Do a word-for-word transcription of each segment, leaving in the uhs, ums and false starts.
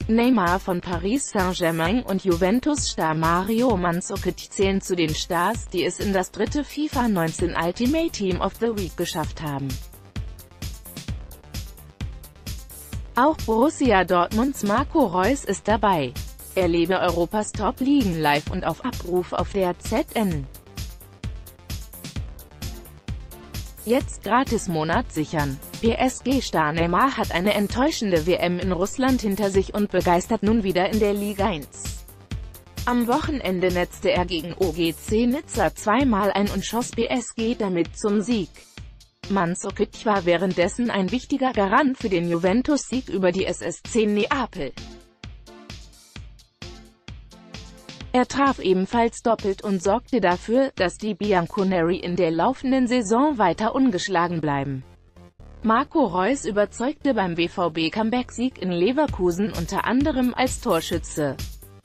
Neymar von Paris Saint-Germain und Juventus-Star Mario Mandzukic zählen zu den Stars, die es in das dritte FIFA neunzehn Ultimate Team of the Week geschafft haben. Auch Borussia Dortmunds Marco Reus ist dabei. Erlebe Europas Top-Ligen live und auf Abruf auf der Z N. Jetzt Gratis-Monat sichern. P S G-Star Neymar hat eine enttäuschende W M in Russland hinter sich und begeistert nun wieder in der Liga eins. Am Wochenende netzte er gegen O G C Nizza zweimal ein und schoss P S G damit zum Sieg. Mandzukic war währenddessen ein wichtiger Garant für den Juventus-Sieg über die S S C Neapel. Er traf ebenfalls doppelt und sorgte dafür, dass die Bianconeri in der laufenden Saison weiter ungeschlagen bleiben. Marco Reus überzeugte beim B V B-Comeback-Sieg in Leverkusen unter anderem als Torschütze.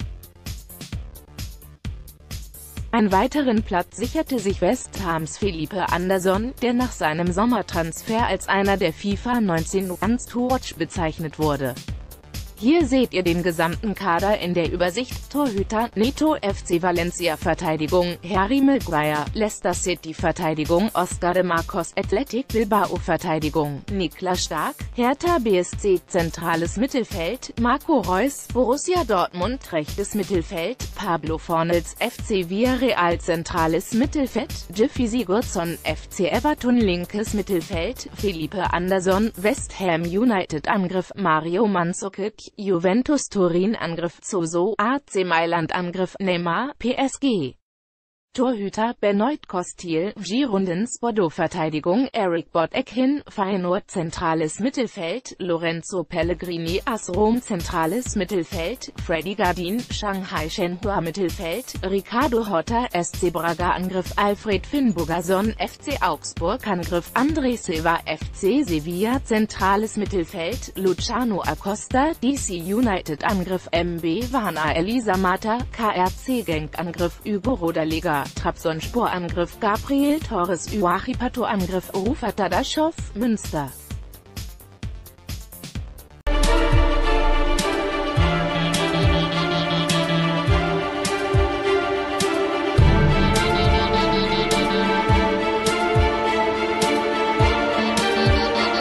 Einen weiteren Platz sicherte sich West Hams Felipe Anderson, der nach seinem Sommertransfer als einer der FIFA neunzehn Ones to Watch bezeichnet wurde. Hier seht ihr den gesamten Kader in der Übersicht: Torhüter, Neto F C Valencia Verteidigung, Harry Maguire, Leicester City Verteidigung, Oscar de Marcos Athletic Bilbao Verteidigung, Niklas Stark, Hertha B S C zentrales Mittelfeld, Marco Reus, Borussia Dortmund rechtes Mittelfeld, Pablo Fornals F C Villarreal zentrales Mittelfeld, Gylfi Sigurdsson F C Everton linkes Mittelfeld, Felipe Anderson, West Ham United Angriff, Mario Mandzukic, Juventus Turin Angriff, Zoso, A C Mailand Angriff, Neymar, P S G. Torhüter, Benoit Costil, Girondins Bordeaux Verteidigung, Eric Bottekin, Feyenoord zentrales Mittelfeld, Lorenzo Pellegrini AS Rom zentrales Mittelfeld, Freddy Gardin, Shanghai Shenhua Mittelfeld, Ricardo Horta S C Braga Angriff, Alfred Finnbogason F C Augsburg Angriff, André Silva F C Sevilla zentrales Mittelfeld, Luciano Acosta D C United Angriff, M B Warner Elisa Mata K R C Genk Angriff, Hugo Rodallega Trabzonspor Angriff, Gabriel Torres Uachipato Angriff, Rufat Dadaschow Münster.